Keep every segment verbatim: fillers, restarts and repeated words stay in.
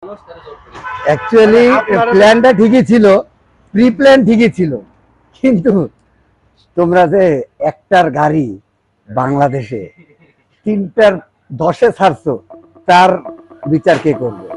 Actually প্ল্যানটা ঠিকই ছিল, প্রি প্ল্যান ঠিকই ছিল, কিন্তু তোমরা যে একটার গাড়ি বাংলাদেশে তিনটার দশে ছাড়ছো, তার বিচার কে করবে?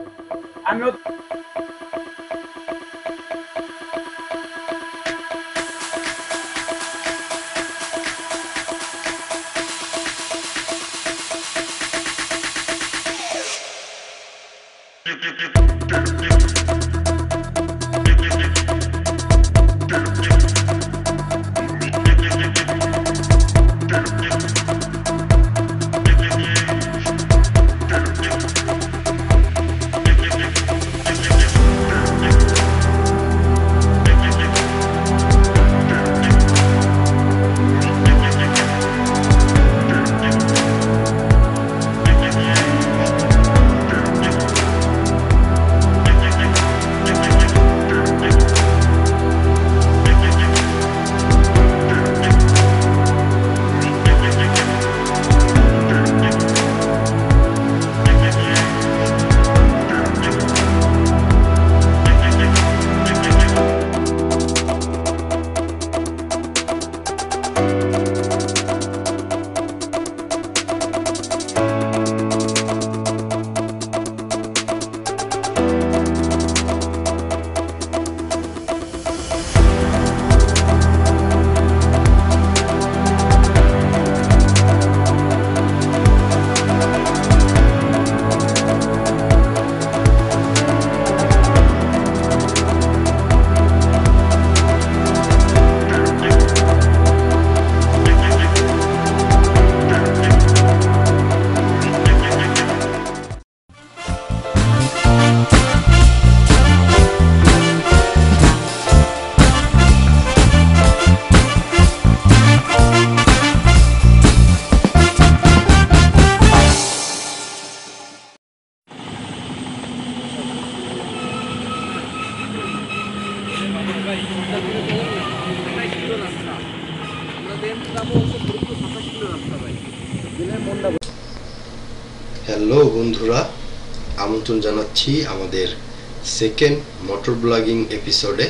হ্যালো বন্ধুরা, আমন্ত্রণ জানাচ্ছি আমাদের সেকেন্ড মোটর ব্লগিং এপিসোডে।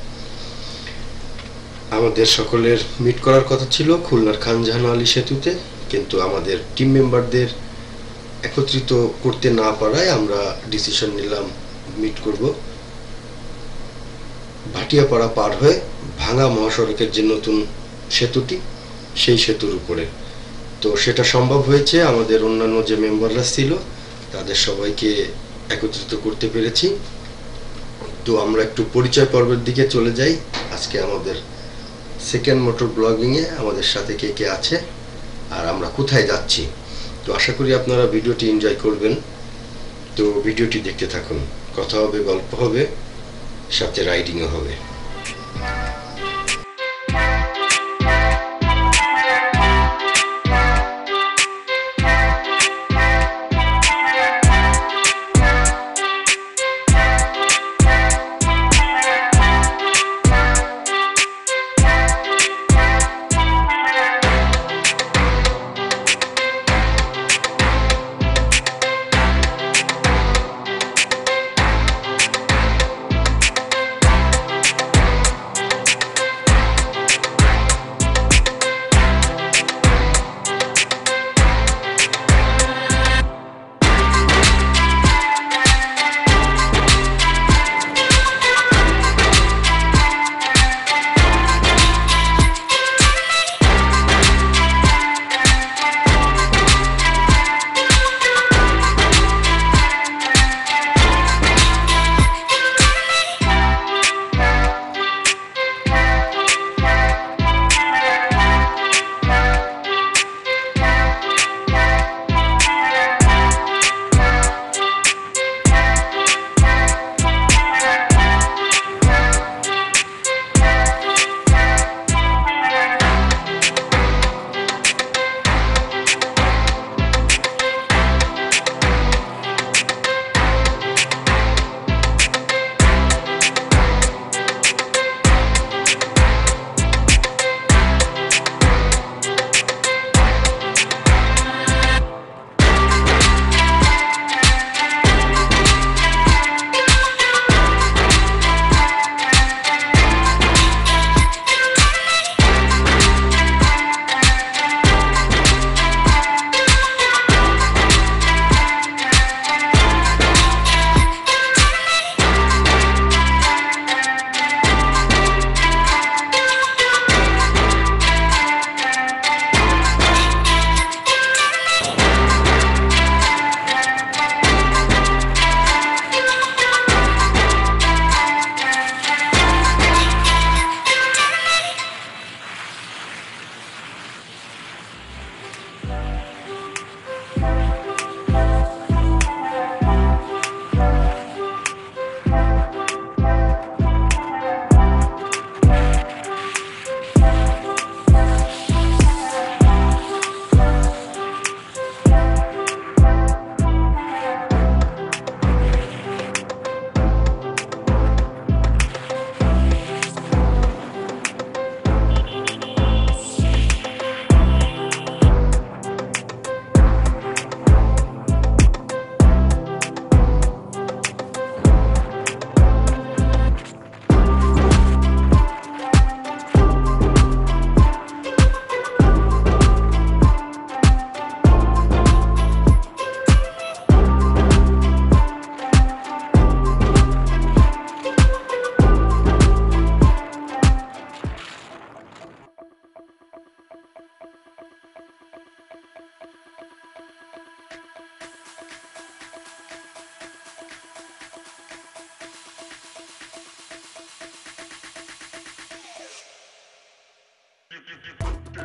আমাদের সকলের মিট করার কথা ছিল খুলনার খান জাহান আলী সেতুতে, কিন্তু আমাদের টিম মেম্বারদের একত্রিত করতে না পারায় আমরা ডিসিশন নিলাম মিট করব ভাটিয়াপাড়া পার হয়ে ভাঙা মহাসড়কের যে নতুন সেতুটি, সেই সেতুর উপরে। তো সেটা সম্ভব হয়েছে, আমাদের অন্যান্য যে মেম্বাররা ছিল তাদের সবাইকে একত্রিত করতে পেরেছি। তো আমরা একটু পরিচয় পর্বের দিকে চলে যাই। আজকে আমাদের সেকেন্ড মোটর ব্লগিংয়ে আমাদের সাথে কে কে আছে আর আমরা কোথায় যাচ্ছি। তো আশা করি আপনারা ভিডিওটি এনজয় করবেন। তো ভিডিওটি দেখতে থাকুন, কথা হবে, গল্প হবে, সাথে রাইডিংও হবে।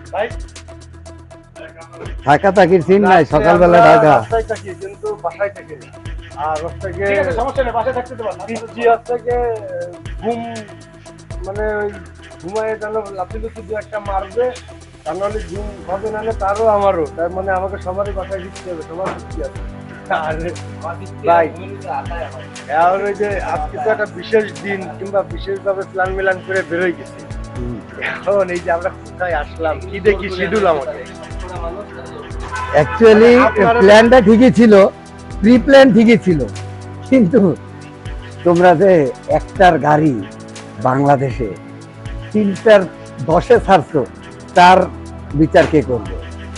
ঢাকা থাকি সিন নাই, সকালবেলা ঢাকা রাস্তায় থাকি কিন্তু বাসায় থাকি না। আর হচ্ছে সমস্যা নেই, বাসায় থাকতে পারবো। পিচ্ছি হচ্ছে গিয়ে ঘুম মানে ওই ঘুমায় যেন লাফি লুচি দু একটা মারবে, তার নাহলে ঘুম হবে না, তারও আমারও, তার মানে আমাকে সবারই বাসায় দিতে হবে, সবার পিচ্ছি আছে। ভাই আর ওই যে আজকে তো একটা বিশেষ দিন কিংবা বিশেষভাবে প্ল্যান মিলান করে বেরোয় গেছি। এখন এই যে আমরা কোথায় আসলাম, কি দেখি শিডিউল আমাকে অ্যাকচুয়ালি প্ল্যানটা ঠিকই ছিল, প্রি প্ল্যান ঠিকই ছিল, কিন্তু তোমরা যে একটার গাড়ি বাংলাদেশে তিনটার দশে ছাড়ছো, তার বিচার কে করবে?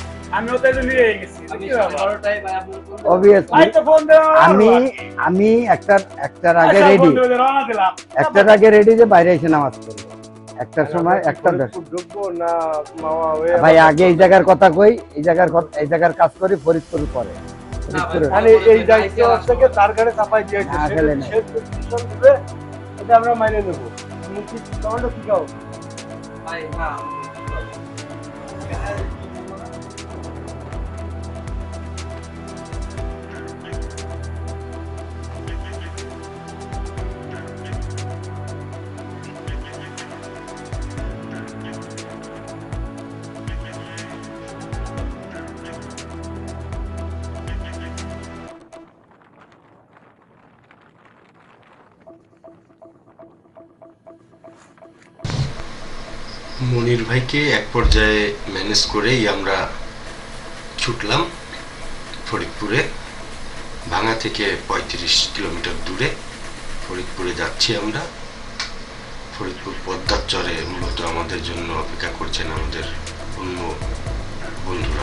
আমি আমি একটার একটার আগে রেডি, একটার আগে রেডি যে বাইরে এসে নামাজ পড়বো একটার সময়, একটা ঢুকবো না ভাই আগে এই জায়গার কথা কই, এই জায়গার এই জায়গার কাজ করি, ফরিদপুর পরে এই দায়িত্ব থেকে তার ঘরে চাপাই দিয়েছে, এটা আমরা মাইনে নেবো। কি খাও ভাই? না মনির ভাইকে এক পর্যায়ে ম্যানেজ করেই আমরা ছুটলাম ফরিদপুরে। ভাঙা থেকে পঁয়ত্রিশ কিলোমিটার দূরে ফরিদপুরে যাচ্ছি আমরা। ফরিদপুর পদ্মার চরে মূলত আমাদের জন্য অপেক্ষা করছেন আমাদের অন্য বন্ধুরা।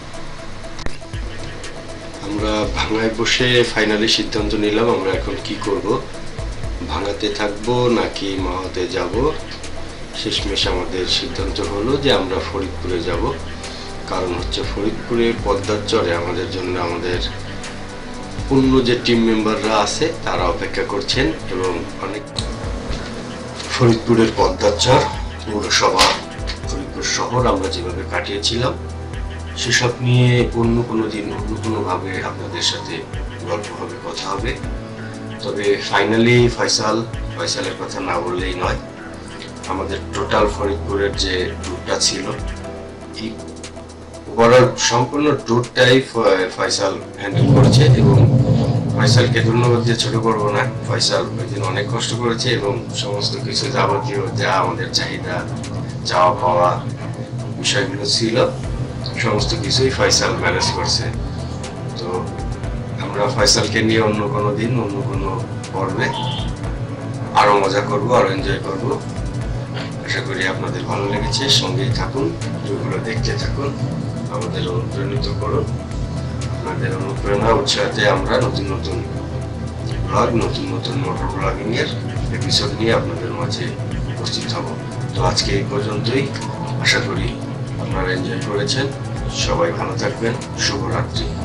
আমরা ভাঙায় বসে ফাইনালি সিদ্ধান্ত নিলাম আমরা এখন কি করব, ভাঙাতে থাকবো নাকি মাওয়াতে যাব। শেষমেশ আমাদের সিদ্ধান্ত হলো যে আমরা ফরিদপুরে যাব, কারণ হচ্ছে ফরিদপুরে পদ্মার চরে আমাদের জন্য আমাদের অন্য যে টিম মেম্বাররা আছে তারা অপেক্ষা করছেন। এবং অনেক ফরিদপুরের পদ্মার চর পৌরসভা ফরিদপুর শহর আমরা যেভাবে কাটিয়েছিলাম সেসব নিয়ে অন্য কোনো দিন অন্য কোনোভাবে আপনাদের সাথে গল্প হবে, কথা হবে। তবে ফাইনালি ফয়সাল ফয়সালের কথা না বললেই নয়, আমাদের টোটাল ফরিদপুরের যে ট্যুরটা ছিল এই ওভারঅল সম্পূর্ণ ট্যুরটাই ফয়সাল হ্যান্ডেল করেছে। এবং ফয়সালকে ধন্যবাদ দিয়ে ছোট করবো না, ফয়সাল ওই দিন অনেক কষ্ট করেছে এবং সমস্ত কিছু যাবতীয় যা আমাদের চাহিদা চাওয়া পাওয়া বিষয়গুলো ছিল সমস্ত কিছুই ফয়সাল ম্যানেজ করছে। তো আমরা ফয়সালকে নিয়ে অন্য কোনো দিন অন্য কোনো পর্বে আরো মজা করবো, আরো এনজয় করবো। আশা করি আপনাদের ভালো লেগেছে, সঙ্গেই থাকুন, ভিডিওগুলো দেখতে থাকুন, আমাদের অনুপ্রাণিত করুন। আপনাদের অনুপ্রেরণা উৎসাহতে আমরা নতুন নতুন ব্লগ, নতুন নতুন মোটর ব্লগিং এর এপিসোড নিয়ে আপনাদের মাঝে উপস্থিত হব। তো আজকে এই পর্যন্তই, আশা করি আপনারা এনজয় করেছেন। সবাই ভালো থাকবেন, শুভরাত্রি।